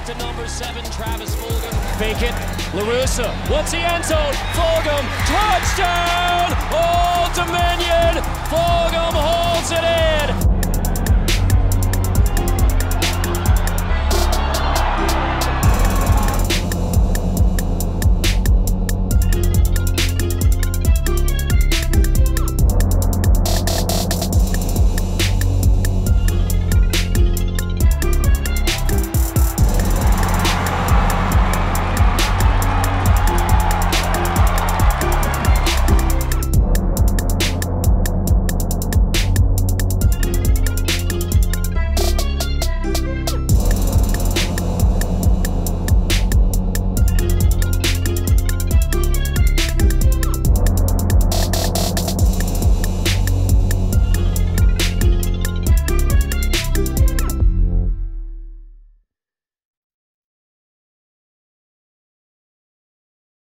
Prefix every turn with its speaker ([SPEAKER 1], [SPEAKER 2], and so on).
[SPEAKER 1] back to number 7, Travis Fulgham. Fake it, LaRussa, what's the end zone? Fulgham, touchdown! Old Dominion! Fulgham holds it in!